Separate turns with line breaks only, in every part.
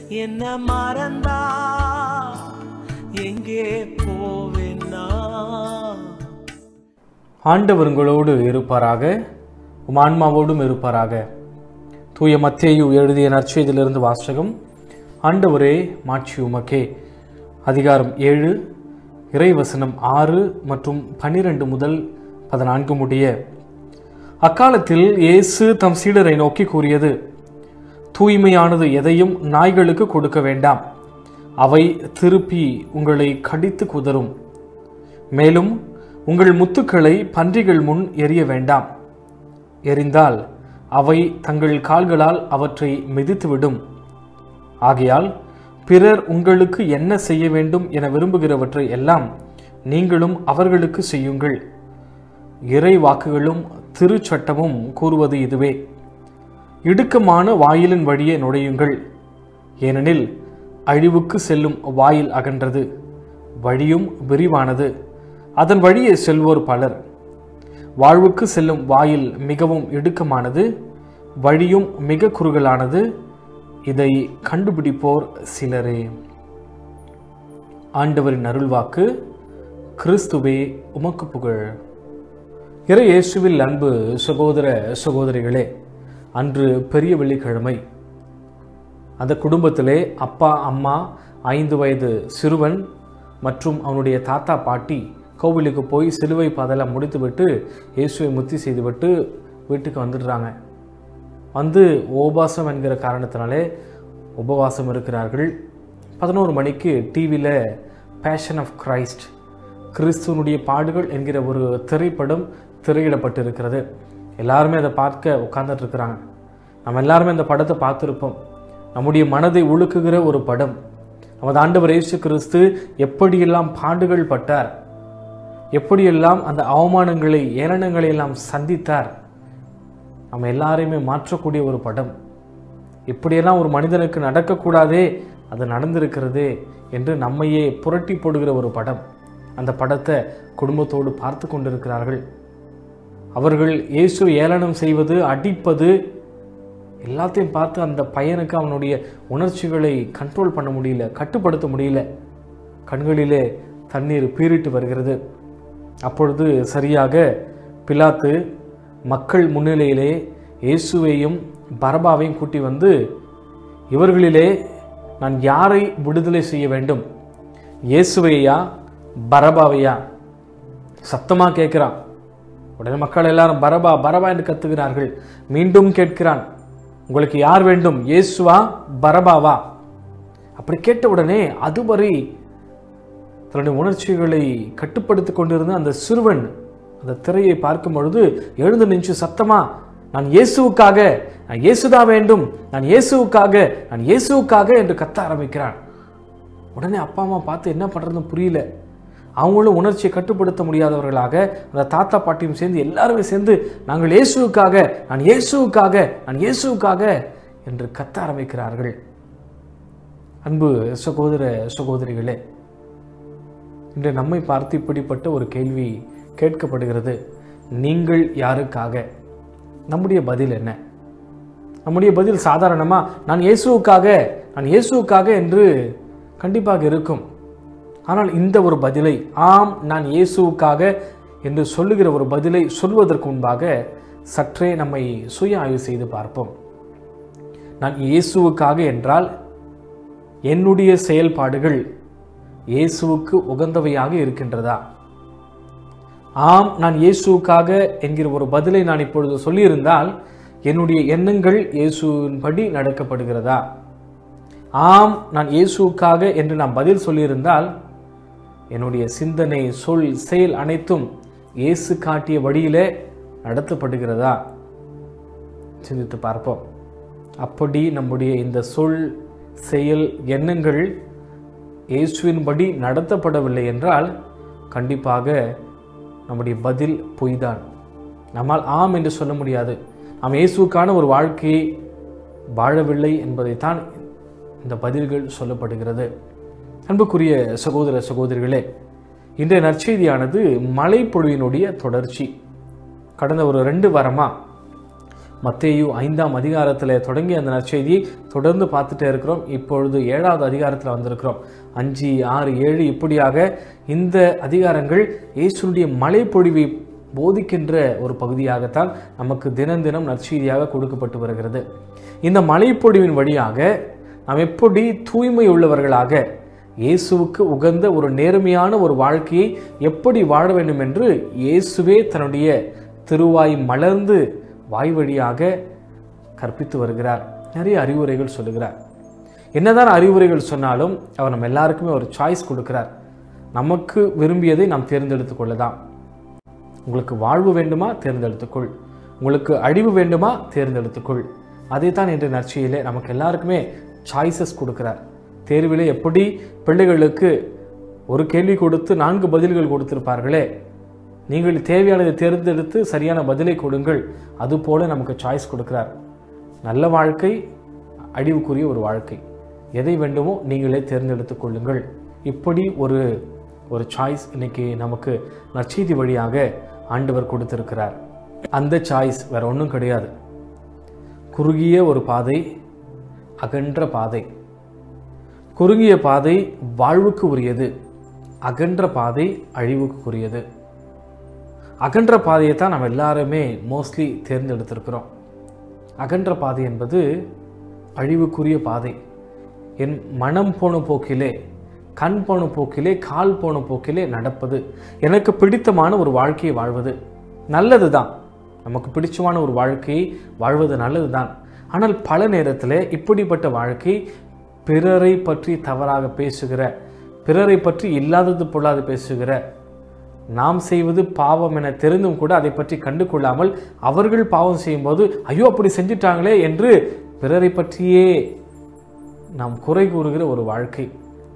என்ன மறந்தா எங்கே போவேன்னா.
ஆண்டவர் உங்களோடு இருப்பாராக, உம் ஆன்மாவோடும் இருப்பாராக. தூய மத்தேயு எழுதிய நற்செய்தியிலிருந்து வாசகம். ஆண்டவரே மாட்சி உமக்கே. அதிகாரம் 7 இறைவசனம் 6 மற்றும் 12 முதல் 14 முடிய. அக்காலத்தில் இயேசு தம் சீடரை நோக்கி கூறியது, தூய்மையானது எதையும் நாய்களுக்கு கொடுக்க வேண்டாம், அவை திருப்பி உங்களை கடித்து குதறும். மேலும் உங்கள் முத்துக்களை பன்றிகள் முன் எறிய வேண்டாம், எறிந்தால் அவை தங்கள் கால்களால் அவற்றை மிதித்துவிடும். ஆகையால் பிறர் உங்களுக்கு என்ன செய்ய வேண்டும் என விரும்புகிறவற்றை எல்லாம் நீங்களும் அவர்களுக்கு செய்யுங்கள். இறை வாக்குகளும் திருச்சட்டமும் கூறுவது இதுவே. இடுக்கமான வாயிலின் வழியே நுழையுங்கள், ஏனெனில் அழிவுக்கு செல்லும் வாயில் அகன்றது, வழியும் விரிவானது, அதன் வழியே செல்வோர் பலர். வாழ்வுக்கு செல்லும் வாயில் மிகவும் இடுக்கமானது, வழியும் மிக குறுகலானது, இதை கண்டுபிடிப்போர் சிலரே. ஆண்டவரின் அருள்வாக்கு. கிறிஸ்துவே உமக்கு புகழ். இறை இயேசுவில் அன்பு சகோதர சகோதரிகளே, அன்று பெரிய வெள்ளிக்கிழமை. அந்த குடும்பத்திலே அப்பா, அம்மா, 5 வயது சிறுவன் மற்றும் அவனுடைய தாத்தா பாட்டி கோவிலுக்கு போய் சிலுவை பாதையெல்லாம் முடித்துவிட்டு இயேசுவை முத்தி செய்துவிட்டு வீட்டுக்கு வந்துடுறாங்க. வந்து உபவாசம் என்கிற காரணத்தினாலே உபவாசம் இருக்கிறார்கள். 11 மணிக்கு டிவியில் பேஷன் ஆஃப் கிரைஸ்ட், கிறிஸ்துவனுடைய பாடுகள் என்கிற ஒரு திரைப்படம் திரையிடப்பட்டு இருக்கிறது. எல்லாருமே அதை பார்க்க உட்கார்ந்துட்டு இருக்கிறாங்க. நம்ம எல்லாருமே அந்த படத்தை பார்த்துருப்போம். நம்முடைய மனதை உழுக்குகிற ஒரு படம். நமது ஆண்டவர் இயேசு கிறிஸ்து எப்படியெல்லாம் பாடுகள் பட்டார், எப்படியெல்லாம் அந்த அவமானங்களை ஏளனங்களை எல்லாம் சந்தித்தார், நம்ம எல்லாரையுமே மாற்றக்கூடிய ஒரு படம். இப்படியெல்லாம் ஒரு மனிதனுக்கு நடக்கக்கூடாதே, அது நடந்திருக்கிறதே என்று நம்மையே புரட்டி போடுகிற ஒரு படம். அந்த படத்தை குடும்பத்தோடு பார்த்து கொண்டிருக்கிறார்கள். அவர்கள் இயேசு ஏளனம் செய்வது, அடிப்பது எல்லாத்தையும் பார்த்து அந்த பையனுக்கு அவனுடைய உணர்ச்சிகளை கண்ட்ரோல் பண்ண முடியல, கட்டுப்படுத்த முடியல. கண்களிலே தண்ணீர் பீறிட்டு வருகிறது. அப்பொழுது சரியாக பிலாத்து மக்கள் முன்னிலையிலே இயேசுவையும் பரபாவையும் கூட்டி வந்து, இவர்களிலே நான் யாரை விடுதலை செய்ய வேண்டும், இயேசுவையா பரபாவையா சத்தமாக கேட்கிறான். உடனே மக்கள் எல்லாரும் பரபா பரபா என்று கத்துகிறார்கள். மீண்டும் கேட்கிறான், உங்களுக்கு யார் வேண்டும், இயேசுவா பரபாவா? அப்படி கேட்ட உடனே அதுவரை தன்னுடைய உணர்ச்சிகளை கட்டுப்படுத்தி கொண்டிருந்த அந்த சிறுவன் அந்த திரையை பார்க்கும் பொழுது எழுந்து நின்று சத்தமா, நான் இயேசுவுக்காக, நான் இயேசுதான் வேண்டும், நான் இயேசுவுக்காக, நான் இயேசுவுக்காக என்று கத்த ஆரம்பிக்கிறான். உடனே அப்பா அம்மா பார்த்து என்ன பண்றதுன்னு புரியல. அவங்களும் உணர்ச்சியை கட்டுப்படுத்த முடியாதவர்களாக அந்த தாத்தா பாட்டியும் சேர்ந்து எல்லாருமே சேர்ந்து, நாங்கள் இயேசுவுக்காக, நான் இயேசுவுக்காக, நான் இயேசுவுக்காக என்று கத்த ஆரம்பிக்கிறார்கள். அன்பு சகோதர சகோதரிகளே, இன்று நம்மை பார்த்து இப்படிப்பட்ட ஒரு கேள்வி கேட்கப்படுகிறது. நீங்கள் யாருக்காக? நம்முடைய பதில் என்ன? நம்முடைய பதில் சாதாரணமா நான் இயேசுவுக்காக, நான் இயேசுவுக்காக என்று கண்டிப்பாக இருக்கும். ஆனால் இந்த ஒரு பதிலை, ஆம் நான் இயேசுவுக்காக என்று சொல்லுகிற ஒரு பதிலை சொல்வதற்கு முன்பாக சற்றே நம்மை சுய ஆய்வு செய்து பார்ப்போம். நான் இயேசுவுக்காக என்றால் என்னுடைய செயல்பாடுகள் இயேசுவுக்கு உகந்தவையாக இருக்கின்றதா? ஆம் நான் இயேசுவுக்காக என்கிற ஒரு பதிலை நான் இப்பொழுது சொல்லியிருந்தால் என்னுடைய எண்ணங்கள் இயேசுவின்படி நடக்கப்படுகிறதா? ஆம் நான் இயேசுவுக்காக என்று நான் பதில் சொல்லியிருந்தால் என்னுடைய சிந்தனை, சொல், செயல் அனைத்தும் இயேசு காட்டிய வழியிலே நடத்தப்படுகிறதா? சிந்தித்து பார்ப்போம். அப்படி நம்முடைய இந்த சொல், செயல், எண்ணங்கள் இயேசுவின்படி நடத்தப்படவில்லை என்றால் கண்டிப்பாக நம்முடைய பதில் பொய்தான். நம்மால் ஆம் என்று சொல்ல முடியாது. நாம் இயேசுக்கான ஒரு வாழ்க்கையை வாழவில்லை என்பதைத்தான் இந்த பதில்கள் சொல்லப்படுகிறது. அன்புக்குரிய சகோதர சகோதரிகளே, இன்றைய நற்செய்தியானது மழை பொழிவினுடைய தொடர்ச்சி. கடந்த ஒரு 2 வாரமா மத்தேயு 5ஆம் அதிகாரத்தில் தொடங்கி அந்த நற்செய்தியை தொடர்ந்து பார்த்துட்டே இருக்கிறோம். இப்பொழுது 7வது அதிகாரத்தில் வந்திருக்கிறோம். 5, 6, 7 இப்படியாக இந்த அதிகாரங்கள் இயேசுனுடைய மலைப்பொழிவை போதிக்கின்ற ஒரு பகுதியாகத்தான் நமக்கு தினம் தினம் நற்செய்தியாக கொடுக்கப்பட்டு வருகிறது. இந்த மலைப்பொழிவின் வழியாக நாம் எப்படி தூய்மை உள்ளவர்களாக இயேசுவுக்கு உகந்த ஒரு நேர்மையான ஒரு வாழ்க்கையை எப்படி வாழ வேண்டும் என்று இயேசுவே தன்னுடைய திருவாய் மலர்ந்து வாய் வழியாக கற்பித்து வருகிறார். நிறைய அறிவுரைகள் சொல்லுகிறார். என்னதான் அறிவுரைகள் சொன்னாலும் அவர் நம்ம எல்லாருக்குமே ஒரு சாய்ஸ் கொடுக்கிறார். நமக்கு விரும்பியதை நாம் தேர்ந்தெடுத்துக் கொள்ளலாம். உங்களுக்கு வாழ்வு வேண்டுமா, தேர்ந்தெடுத்துக்கொள். உங்களுக்கு அழிவு வேண்டுமா, தேர்ந்தெடுத்துக்கொள். அதை தான் இன்று நற்செய்தியிலே நமக்கு எல்லாருக்குமே சாய்ஸஸ் கொடுக்கிறார். தேர்விலே எப்படி பிள்ளைகளுக்கு ஒரு கேள்வி கொடுத்து 4 பதில்கள் கொடுத்திருப்பார்களே, நீங்கள் தேவையானதை தேர்ந்தெடுத்து சரியான பதிலை கொடுங்கள். அதுபோல நமக்கு சாய்ஸ் கொடுக்கிறார். நல்ல வாழ்க்கை, அழிவுக்குரிய ஒரு வாழ்க்கை, எதை வேண்டுமோ நீங்களே தேர்ந்தெடுத்துக் கொள்ளுங்கள். இப்படி ஒரு சாய்ஸ் இன்னைக்கு நமக்கு நற்செய்தி வழியாக ஆண்டவர் கொடுத்திருக்கிறார். அந்த சாய்ஸ் வேற ஒன்றும் கிடையாது. குறுகிய ஒரு பாதை, அகன்ற பாதை. குறுகிய பாதை வாழ்வுக்கு உரியது, அகன்ற பாதை அழிவுக்கு உரியது. அகன்ற பாதையை தான் நம்ம எல்லாருமே மோஸ்ட்லி தேர்ந்தெடுத்திருக்கிறோம். அகன்ற பாதை என்பது அழிவுக்குரிய பாதை. என் மனம் போன போக்கிலே, கண் போன போக்கிலே, கால் போன போக்கிலே நடப்பது, எனக்கு பிடித்தமான ஒரு வாழ்க்கையை வாழ்வது நல்லது தான். நமக்கு பிடிச்சமான ஒரு வாழ்க்கையை வாழ்வது நல்லது தான். ஆனால் பல நேரத்தில் இப்படிப்பட்ட வாழ்க்கை பிறரை பற்றி தவறாக பேசுகிற, பிறரை பற்றி இல்லாதது பொல்லாது பேசுகிற, நாம் செய்வது பாவம் என தெரிந்தும் கூட அதை பற்றி கண்டு கொள்ளாமல் அவர்கள் பாவம் செய்யும்போது ஐயோ அப்படி செஞ்சிட்டாங்களே என்று பிறரை பற்றியே நாம் குறை கூறுகிற ஒரு வாழ்க்கை,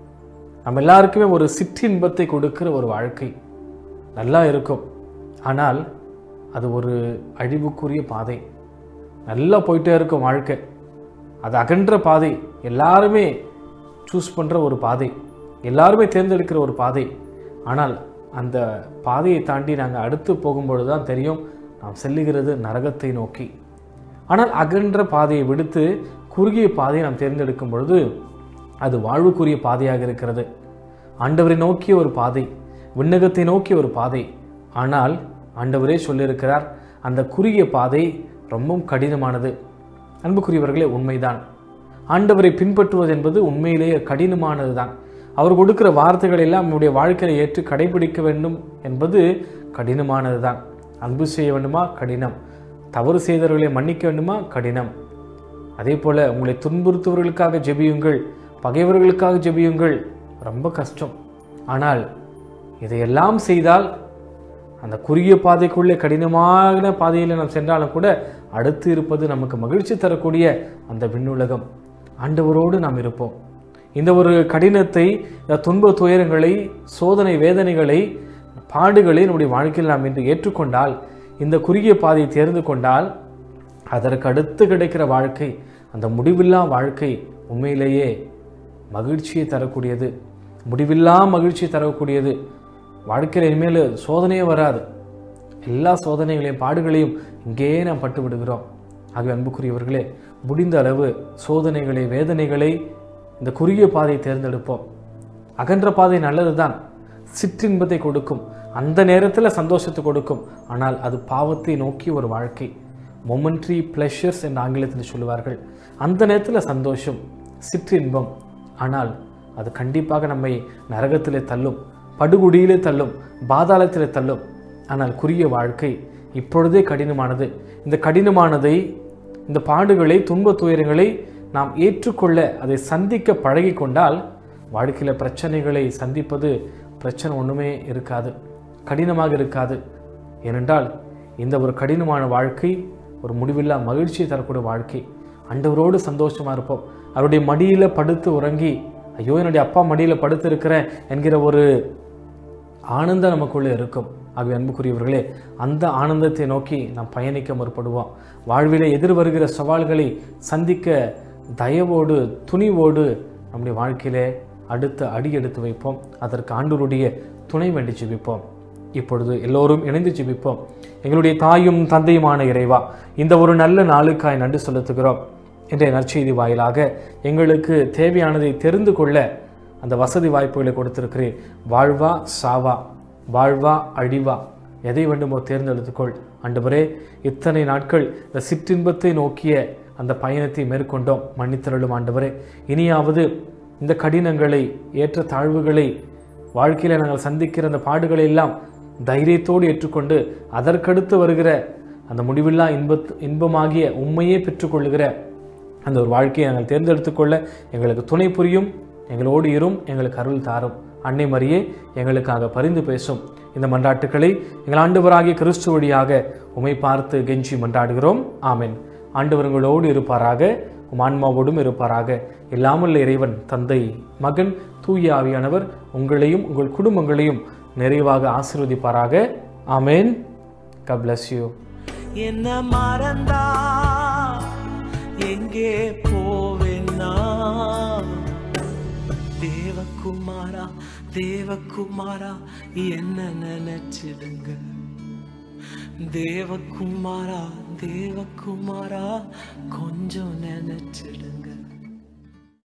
நம்ம எல்லாருக்குமே ஒரு சிற்றின்பத்தை கொடுக்கிற ஒரு வாழ்க்கை நல்லா இருக்கும். ஆனால் அது ஒரு அழிவுக்குரிய பாதை. நல்லா போயிட்டே இருக்கும் வாழ்க்கை. அது அகன்ற பாதை, எல்லாருமே சூஸ் பண்ணுற ஒரு பாதை, எல்லாருமே தேர்ந்தெடுக்கிற ஒரு பாதை. ஆனால் அந்த பாதையை தாண்டி நாங்கள் அடுத்து போகும்பொழுது தான் தெரியும் நாம் செல்லுகிறது நரகத்தை நோக்கி. ஆனால் அகன்ற பாதையை விடுத்து குறுகிய பாதையை நாம் தேர்ந்தெடுக்கும் பொழுது அது வாழ்வுக்குரிய பாதையாக இருக்கிறது. ஆண்டவரை நோக்கிய ஒரு பாதை, விண்ணகத்தை நோக்கிய ஒரு பாதை. ஆனால் ஆண்டவரே சொல்லியிருக்கிறார், அந்த குறுகிய பாதை ரொம்பவும் கடினமானது. அன்புக்குரியவர்களே, உண்மைதான். ஆண்டவரை பின்பற்றுவது என்பது உண்மையிலேயே கடினமானது தான். அவர் கொடுக்கிற வார்த்தைகள் எல்லாம் நம்முடைய வாழ்க்கையை ஏற்று கடைபிடிக்க வேண்டும் என்பது கடினமானது தான். அன்பு செய்ய வேண்டுமா, கடினம். தவறு செய்தவர்களை மன்னிக்க வேண்டுமா, கடினம். அதே போல உங்களை துன்புறுத்துவர்களுக்காக ஜெபியுங்கள், பகைவர்களுக்காக ஜெபியுங்கள், ரொம்ப கஷ்டம். ஆனால் இதையெல்லாம் செய்தால் அந்த குறுகிய பாதைக்குள்ளே கடினமான பாதையில் நாம் சென்றாலும் கூட அடுத்து இருப்பது நமக்கு மகிழ்ச்சி தரக்கூடிய அந்த விண்ணுலகம். ஆண்டவரோடு நாம் இருப்போம். இந்த ஒரு கடினத்தை, இந்த துன்ப துயரங்களை, சோதனை வேதனைகளை, பாடுகளை நம்முடைய வாழ்க்கையில் நாம் இன்று ஏற்றுக்கொண்டால், இந்த குறுகிய பாதையை தேர்ந்து கொண்டால், அதற்கு அடுத்து கிடைக்கிற வாழ்க்கை, அந்த முடிவில்லா வாழ்க்கை உண்மையிலேயே மகிழ்ச்சியை தரக்கூடியது, முடிவில்லா மகிழ்ச்சி தரக்கூடியது. வாழ்க்கையில் இனிமேல் சோதனையே வராது. எல்லா சோதனைகளையும் பாடுகளையும் இங்கேயே நாம் பட்டு விடுகிறோம். ஆகவே அன்புக்குரியவர்களே, முடிந்த அளவு சோதனைகளை, வேதனைகளை இந்த குறுகிய பாதையை தேர்ந்தெடுப்போம். அகன்ற பாதை நல்லது தான், சிற்றின்பத்தை கொடுக்கும், அந்த நேரத்தில் சந்தோஷத்தை கொடுக்கும். ஆனால் அது பாவத்தை நோக்கி ஒரு வாழ்க்கை. மொமெண்ட்ரி பிளஷர்ஸ் என்று ஆங்கிலத்தில் சொல்லுவார்கள். அந்த நேரத்தில் சந்தோஷம், சிற்றின்பம். ஆனால் அது கண்டிப்பாக நம்மை நரகத்திலே தள்ளும், படுகுடியிலே தள்ளும், பாதாளத்திலே தள்ளும். ஆனால் குறுகிய வாழ்க்கை இப்பொழுதே கடினமானது. இந்த கடினமானதை, இந்த பாடுகளை, துன்ப துயரங்களை நாம் ஏற்றுக்கொள்ள, அதை சந்திக்க பழகி கொண்டால் வாழ்க்கையில் பிரச்சனைகளை சந்திப்பது பிரச்சனை ஒன்றுமே இருக்காது, கடினமாக இருக்காது. ஏனென்றால் இந்த ஒரு கடினமான வாழ்க்கை ஒரு முடிவில்லா மகிழ்ச்சியை தரக்கூடிய வாழ்க்கை. ஆண்டவரோடு சந்தோஷமாக இருப்போம். அவருடைய மடியில் படுத்து உறங்கி, ஐயோ என்னுடைய அப்பா மடியில் படுத்து இருக்கிறேன் என்கிற ஒரு ஆனந்தம் நமக்குள்ளே இருக்கும். ஆகவே அன்புக்குரியவர்களே, அந்த ஆனந்தத்தை நோக்கி நாம் பயணிக்க முற்படுவோம். வாழ்விலே எதிர் வருகிற சவால்களை சந்திக்க தயவோடு, துணிவோடு நம்முடைய வாழ்க்கையிலே அடுத்த அடி எடுத்து வைப்போம். அதற்கு ஆண்டவருடைய துணை வேண்டி ஜெபிப்போம். இப்பொழுது எல்லோரும் இணைந்து ஜெபிப்போம். எங்களுடைய தாயும் தந்தையுமான இறைவா, இந்த ஒரு நல்ல நாளுக்காய் நன்றி செலுத்துகிறோம். இன்றைய நற்செய்தி வாயிலாக எங்களுக்கு தேவையானதை தெரிந்து கொள்ள அந்த வசதி வாய்ப்புகளை கொடுத்திருக்கிறேன். வாழ்வா சாவா, வாழ்வா அழிவா, எதை வேண்டுமோ தேர்ந்தெடுத்துக்கொள். ஆண்டவரே, இத்தனை நாட்கள் இந்த சிற்றின்பத்தை நோக்கிய அந்த பயணத்தை மேற்கொண்டோம், மன்னித்தருளும் ஆண்டவரே. இனியாவது இந்த கடினங்களை, ஏற்ற தாழ்வுகளை, வாழ்க்கையில் நாங்கள் சந்திக்கிற அந்த பாடுகளை எல்லாம் தைரியத்தோடு ஏற்றுக்கொண்டு அதற்கடுத்து வருகிற அந்த முடிவில்லா இன்பமாகிய உண்மையே பெற்றுக்கொள்ளுகிற அந்த ஒரு வாழ்க்கையை நாங்கள் தேர்ந்தெடுத்துக்கொள்ள எங்களுக்கு துணை புரியும். எங்களோடு இரும், எங்களுக்கு அருள் தாரும். அன்னை மரியே, எங்களுக்காக பரிந்து பேசும். இந்த மன்றாட்டுக்களை எங்கள் ஆண்டவராகிய கிறிஸ்து வழியாக உம்மை பார்த்து கெஞ்சி மன்றாடுகிறோம். ஆமென். ஆண்டவர் உங்களோடு இருப்பாராக, உம் ஆன்மாவோடும் இருப்பாராக. இல்லாமல் இறைவன் தந்தை, மகன், தூய ஆவியானவர் உங்களையும் உங்கள் குடும்பங்களையும் நிறைவாக ஆசீர்வதிப்பாராக. ஆமென். God bless you.
என்ன மறந்தா எங்கே போவேன்னா, தேவகுமாரா தேவகுமாரா என்ன நினைச்சிடுங்க. தேவகுமாரா தேவகுமாரா கொஞ்சம் நினைச்சிடுங்க.